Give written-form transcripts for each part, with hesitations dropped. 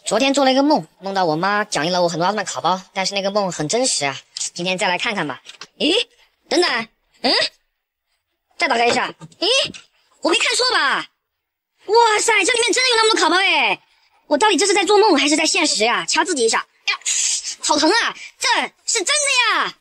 昨天做了一个梦，梦到我妈奖励了我很多奥特曼卡包，但是那个梦很真实啊。今天再来看看吧。咦，等等，再打开一下。咦，我没看错吧？哇塞，这里面真的有那么多卡包哎！我到底这是在做梦还是在现实呀？掐自己一下，哎呀，好疼啊！这是真的呀！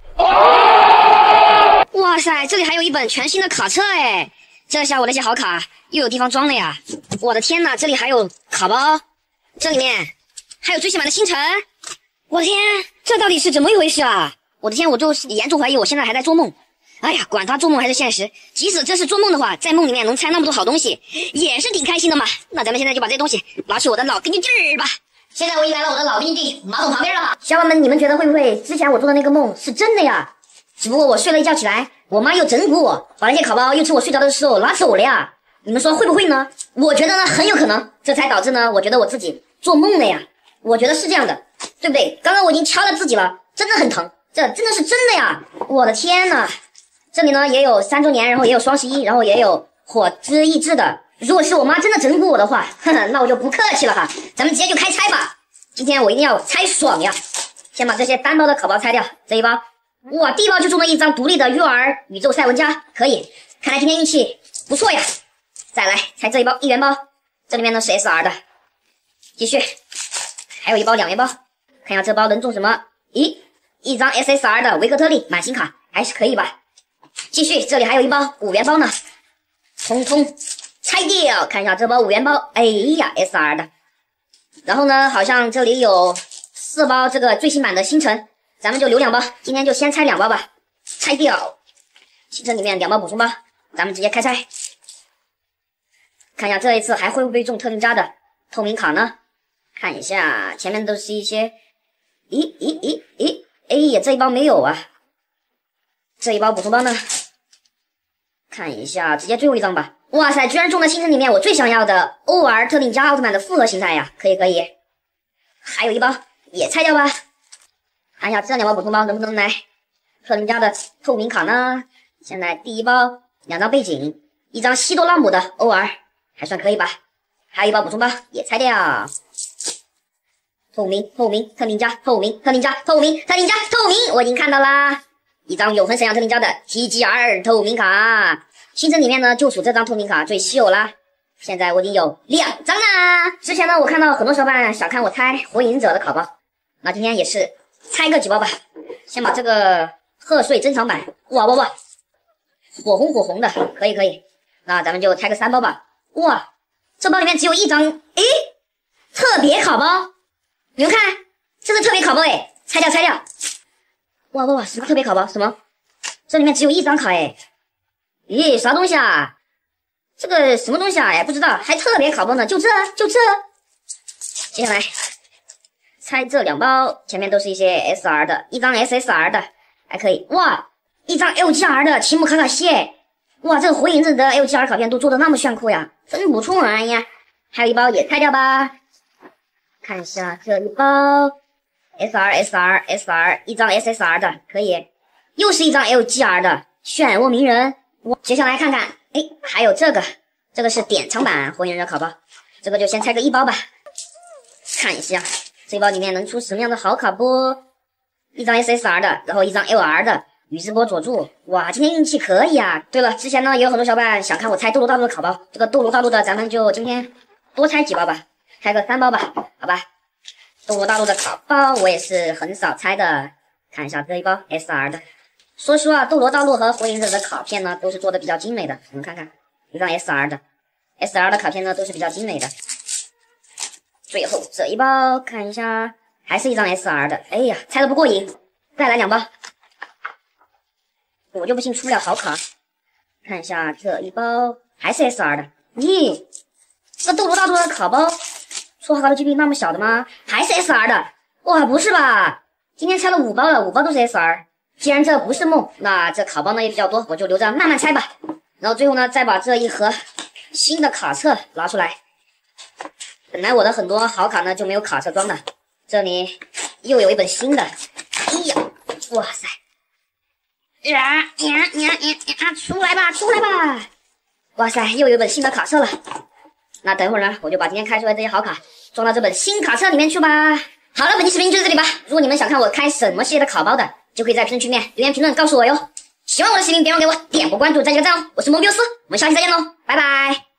哇塞，这里还有一本全新的卡册哎！这下我那些好卡又有地方装了呀！我的天哪，这里还有卡包，这里面还有最新版的星辰！我的天，这到底是怎么一回事啊？我的天，我就严重怀疑我现在还在做梦。哎呀，管他做梦还是现实，即使这是做梦的话，在梦里面能拆那么多好东西，也是挺开心的嘛。那咱们现在就把这些东西拿去我的老根据地儿吧。现在我已经来到我的老根据地马桶旁边了哈。小伙伴们，你们觉得会不会之前我做的那个梦是真的呀？只不过我睡了一觉起来，我妈又整蛊我，把那些卡包又趁我睡着的时候拿走了呀。你们说会不会呢？我觉得呢很有可能，这才导致呢我觉得我自己做梦了呀。我觉得是这样的，对不对？刚刚我已经敲了自己了，真的很疼，这真的是真的呀！我的天呐！这里呢也有3周年，然后也有双11，然后也有火之意志的。如果是我妈真的整蛊我的话，那我就不客气了哈。咱们直接就开拆吧。今天我一定要拆爽呀！先把这些单包的卡包拆掉。这一包，哇，第一包就中了一张独立的幼儿宇宙赛文加，可以。看来今天运气不错呀。再来拆这一包1元包，这里面呢是 SR 的。继续，还有一包2元包，看一下这包能中什么？咦，一张 SSR 的维克特利满星卡，还是可以吧。继续，这里还有一包5元包呢，通通拆掉。看一下这包5元包，哎呀 ，SR 的。然后呢，好像这里有4包这个最新版的星辰，咱们就留2包，今天就先拆2包吧。拆掉，星辰里面2包补充包，咱们直接开拆。看一下这一次还会不会中特定家的透明卡呢？看一下，前面都是一些，咦，哎呀，这一包没有啊。这一包补充包呢？看一下，直接最后一张吧。哇塞，居然中了星辰里面我最想要的欧尔特定加奥特曼的复合形态呀！可以。还有一包也拆掉吧。看一下这2包补充包能不能来特定加的透明卡呢？现在第一包2张背景，1张西多拉姆的欧尔，还算可以吧。还有一包补充包也拆掉。透明特定加透明，我已经看到啦。1张永恒神阳特定加的 TGR 透明卡，星辰里面呢就属这张透明卡最稀有啦。现在我已经有2张啦。之前呢我看到很多小伙伴想看我拆火影忍者的卡包，那今天也是拆个几包吧。先把这个贺岁珍藏版，哇，火红的，可以。那咱们就拆个3包吧。哇，这包里面只有1张，诶，特别卡包，你们看，这是特别卡包诶，拆掉。哇，什么特别卡包？什么？这里面只有1张卡诶。咦，啥东西啊？这个什么东西啊？不知道，还特别卡包呢，就这。接下来拆这2包，前面都是一些 SR 的，1张 SSR 的，还可以。哇，1张 LGR 的奇姆卡卡西诶。哇，这个火影忍者的 LGR 卡片都做的那么炫酷呀，真不错啊呀！还有一包也拆掉吧。看一下这一包 SR 1张 SSR 的，可以。又是1张 LGR 的漩涡鸣人。接下来看看，还有这个是典藏版火影忍者卡包，这个就先拆个1包吧。看一下这包里面能出什么样的好卡不？1张 SSR 的，然后1张 LR 的宇智波佐助。哇，今天运气可以啊。对了，之前呢也有很多小伙伴想看我拆斗罗大陆的卡包，这个斗罗大陆的咱们就今天多拆几包吧，拆个3包吧，好吧。斗罗大陆的卡包我也是很少拆的，看一下这一包 SR 的。说实话，斗罗大陆和火影忍者的卡片呢都是做的比较精美的，我们看看1张 SR 的卡片呢都是比较精美的。最后这一包看一下，还是1张 SR 的，哎呀，拆的不过瘾，再来2包。我就不信出不了好卡。看一下这一包还是 SR 的，咦，这个斗罗大陆的卡包说好的 GP 那么小的吗？还是 SR 的？哇，不是吧？今天拆了5包了，5包都是 SR。既然这不是梦，那这卡包呢也比较多，我就留着慢慢拆吧。然后最后呢，再把这一盒新的卡册拿出来。本来我的很多好卡呢就没有卡册装的，这里又有一本新的。哎呀，哇塞！出来吧！哇塞，又有一本新的卡册了。那等会儿呢，我就把今天开出来这些好卡装到这本新卡册里面去吧。好了，本期视频就到这里吧。如果你们想看我开什么系列的卡包的，就可以在评论区里面留言评论告诉我哟。喜欢我的视频，别忘给我点个关注，再加个赞哦。我是摩比欧斯，我们下期再见喽，拜拜。